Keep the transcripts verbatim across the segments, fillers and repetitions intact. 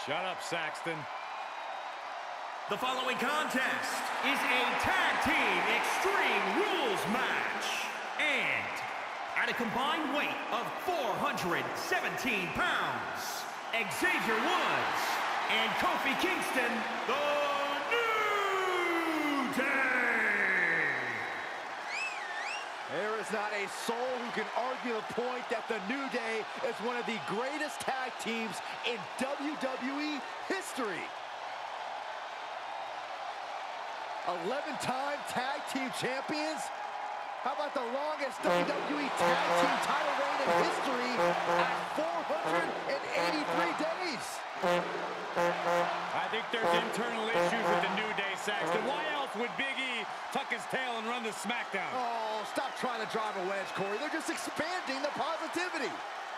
Shut up, Saxton. The following contest is a tag team extreme rules match. And at a combined weight of four hundred seventeen pounds, Xavier Woods and Kofi Kingston, the New Day. There is not a soul who can argue the point that the New Day is one of the greatest tag teams in W W E history. eleven-time tag team champions? How about the longest W W E tag team title reign in history at four hundred eighty-three days? I think there's internal issues with the New Day, Saxton. Why else would Big E tuck his tail and run the SmackDown? Oh, stop trying to drive a wedge, Corey. They're just expanding the positivity.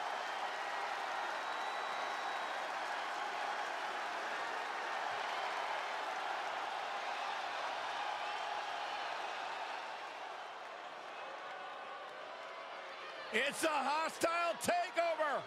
It's a hostile takeover.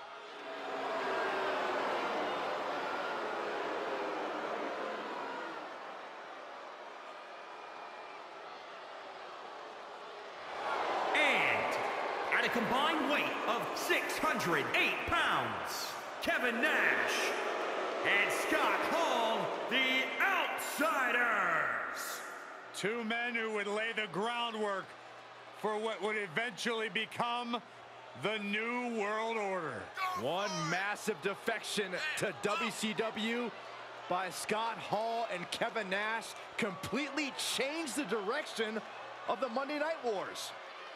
And at a combined weight of six hundred eight pounds, Kevin Nash and Scott Hall, the Outsiders. Two men who would lay the groundwork for what would eventually become the New World Order. One massive defection to W C W by Scott Hall and Kevin Nash completely changed the direction of the Monday Night Wars.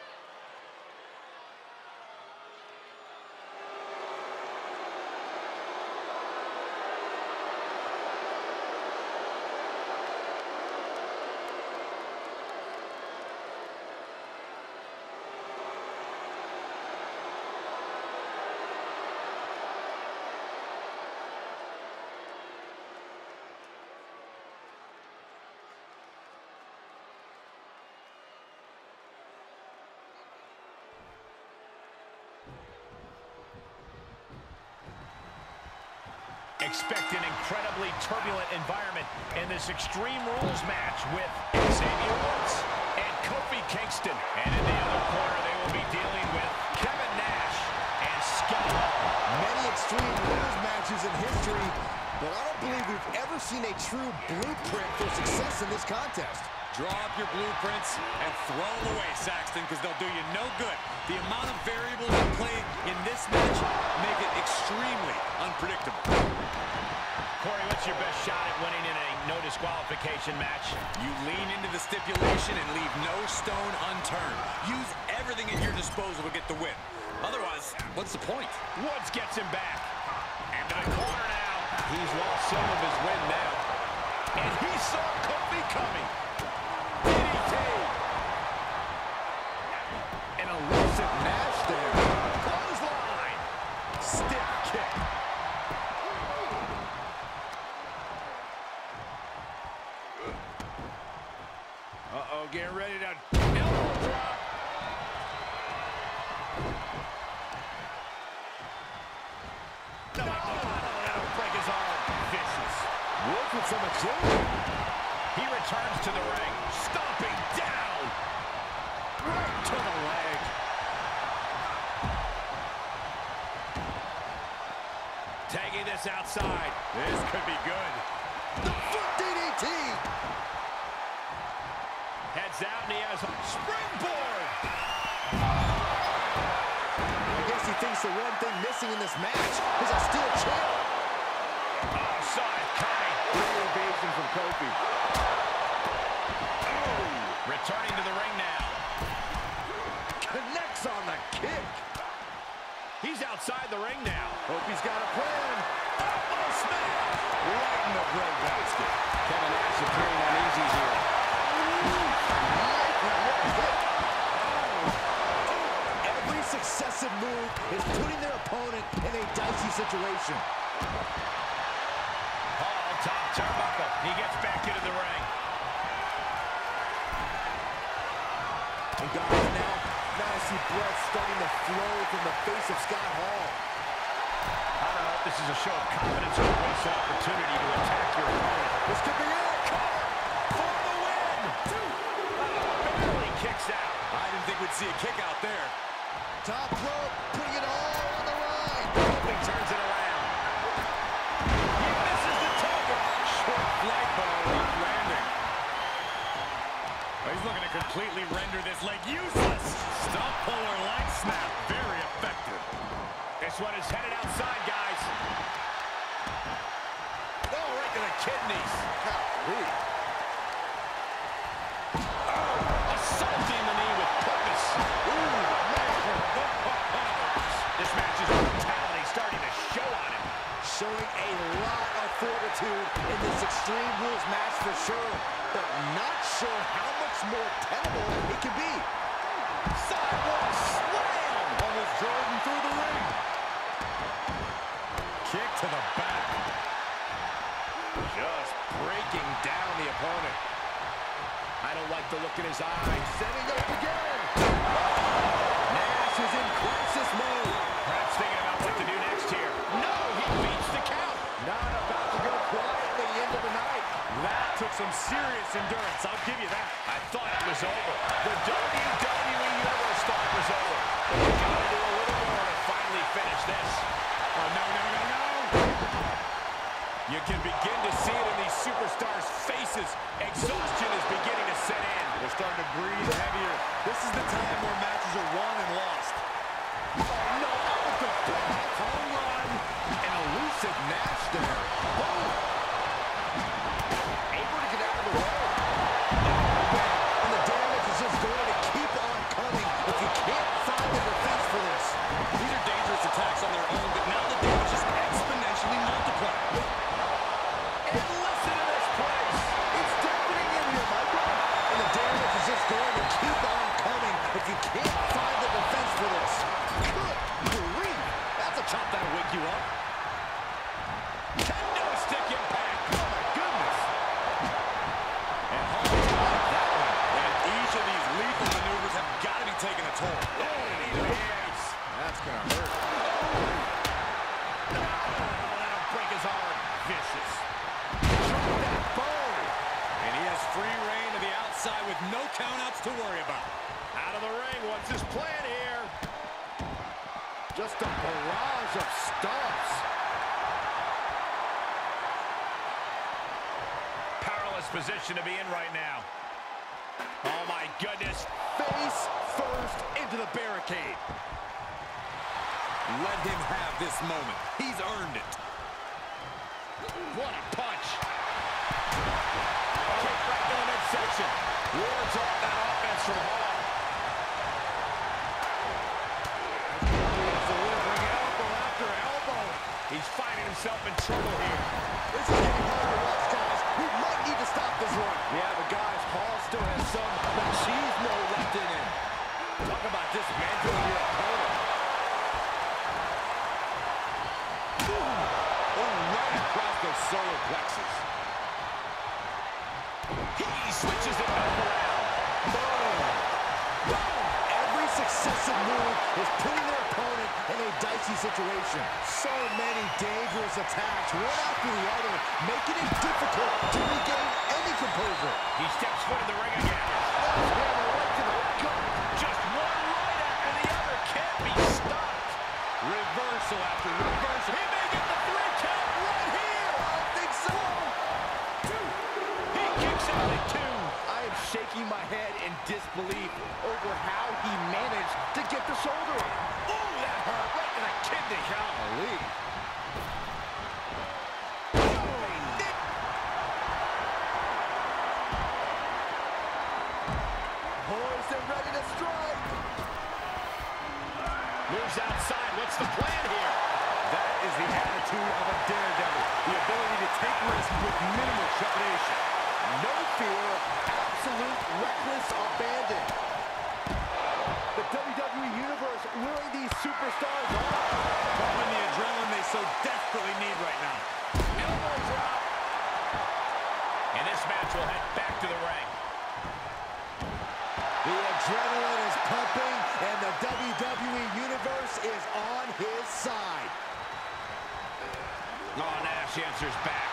Expect an incredibly turbulent environment in this Extreme Rules match with Xavier Woods and Kofi Kingston. And in the other corner, they will be dealing with Kevin Nash and Scott Hall. Many Extreme Rules matches in history, but I don't believe we've ever seen a true blueprint for success in this contest. Draw up your blueprints and throw them away, Saxton, because they'll do you no good. The amount of variables at play in this match make it extremely unpredictable. Corey, what's your best shot at winning in a no disqualification match? You lean into the stipulation and leave no stone unturned. Use everything at your disposal to get the win. Otherwise, what's the point? Woods gets him back. And to the corner now. He's lost some of his wind now. And he saw Kofi coming. D D T. An elusive Nash there. Clothesline. Stiff kick. Uh-oh, getting ready to elbow drop. No, that'll break his arm. Vicious. Woods with some agility. He returns to the ring, stomping down. Right to the leg. Tagging this outside. This could be good. The foot D D T! Heads out and he has a springboard. I guess he thinks the one thing missing in this match is a steel chair. Oh, saw it coming. Great evasion from Kofi. Oh, returning to the ring now. Connects on the kick. He's outside the ring now. Kofi's got a plan. Oh, smash. Right in the breadbasket. Kevin Nash appearing uneasy here. Every successive move is putting their opponent in a dicey situation. Hall, top turnbuckle. He gets back into the ring. And guys, now, now I see blood starting to flow from the face of Scott Hall. I don't know if This is a show of confidence and a waste opportunity to attack your opponent. This could be it. Cover for the win. Barely kicks out. I didn't think we'd see a kick out there. Top rope, putting it all on the line. Kofi turns it around. He misses the target. Short flight, but a rough landing. He's looking to completely render this leg useless. Stump puller leg snap. Very effective. This one is headed outside, guys. Oh, right to the kidneys. Golly. Oh, assaulting the knee with purpose. Ooh, man. This match's brutality starting to show on him. Showing a lot of fortitude in this Extreme Rules match for sure, but not sure how much more tenable it can be. Sidewalk slam. Almost Jordan through the ring. Kick to the back. Just breaking down the opponent. I don't like the look in his eyes. Setting up again. Nash is in crisis mode. Perhaps thinking about what to do next here. No, he beats the count. Not about to go quietly into the night. That took some serious endurance. I'll give you that. I thought it was over. The W W E Universe thought it was over. But we got to do a little more to finally finish this. Oh, no, no, no, no. You can begin to see it in these superstars' faces. Exhaustion is beginning to set in. They're starting to breathe heavier. This is the time where matches are won and lost. Oh, no, with the back home run. An elusive Nash there. Oh. Able to get out of the way. And the damage is just going to keep on coming if you can't find the defense for this. These are dangerous attacks on their own, but now the damage is exponentially multiplied. And listen to this place. It's deafening in here, Michael. And the damage is just going to keep on coming if you can't find the defense for this. Good grief. That's a chop that'll wake you up. Kendo stick impact. Oh, my goodness. And Hall's got that one. And each of these lethal maneuvers have got to be taking a toll. Oh, knee to the face. That's going to hurt. Oh, that'll break his arm. Vicious. Drop that bone. And he has free reign to the outside with no countouts to worry about. Out of the ring. What's his plan here? Just a barrage of stomps. Powerless position to be in right now. Oh, my goodness. Face first into the barricade. Let him have this moment. He's earned it. What a punch. Kick right to the midsection. Wards off that offense from Hall. Delivering elbow after elbow. He's finding himself in trouble here. This is getting hard to watch, guys. We might need to stop this run. Yeah, but guys, Hall still has some machismo left in him. Talk about dismantling your opponent. Oh, right across the solar plexus. He switches it back around. Boom. Boom. Every successive move is putting their opponent in a dicey situation. So many dangerous attacks, one after the other, making it difficult to regain any composure. He steps foot in the ring again. Right to the gut. Just one right after the other can't be stopped. Reversal after reversal. He may get the three count right here. I think so. He kicks out at two. I am shaking my head in disbelief over how he managed to get the shoulder up. Ooh, that hurt right to the kidney. Golly. Poised and ready to strike. Moves outside. What's the plan here? That is the attitude of a daredevil. The ability to take risks with minimal trepidation. No fear, absolute reckless abandon. The W W E Universe willing these superstars on. Pumping the adrenaline they so desperately need right now. Elbow drop. And this match will head back to the ring. The adrenaline is pumping, and the W W E Universe is on his side. Oh, Nash answers back.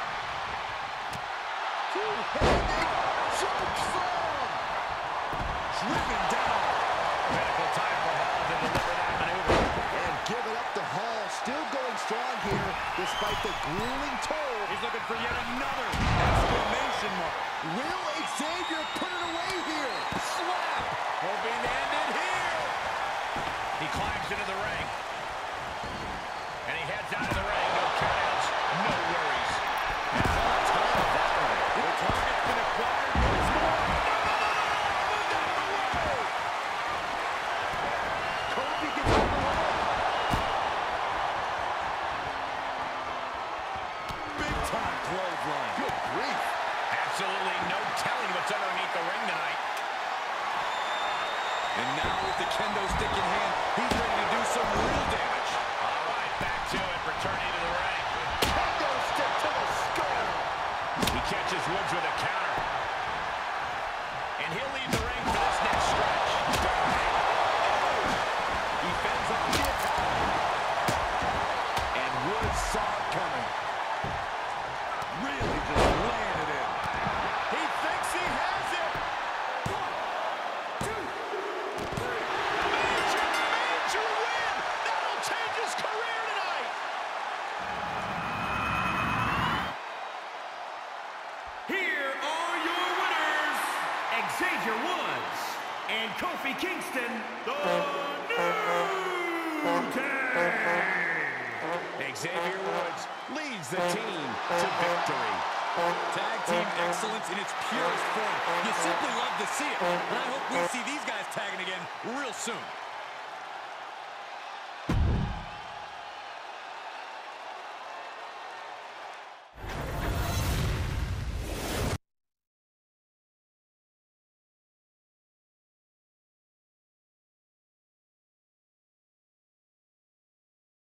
Two-handed choke slam. Driven down. Critical time for Hall to deliver that maneuver. And give it up to Hall. Still going strong here, despite the grueling toll. He's looking for yet another exclamation mark. Will Xavier put it away here? Slap! Hoping to end it here. He climbs into the ring. And he heads out of the ring. No countouts, no worries. That's all time of that one. The target's been acquired once more. Kofi gets out of the way. Big time clothesline. Good grief. Absolutely no telling what's underneath the ring tonight. And now with the kendo stick in hand, he's ready to do some real damage. All right, back to it, returning to the ring. Kendo stick to the skull. He catches Woods with a counter. And he'll leave the ring for this next stretch. He fends off the attack. And Woods saw it coming. Really just laying it in. He thinks he has it. One, two, three. Major, major win! That'll change his career tonight! Here are your winners, Xavier Woods and Kofi Kingston, the New Day. Xavier Woods leads the team to victory. Tag team excellence in its purest form. You simply love to see it. And I hope we see these guys tagging again real soon.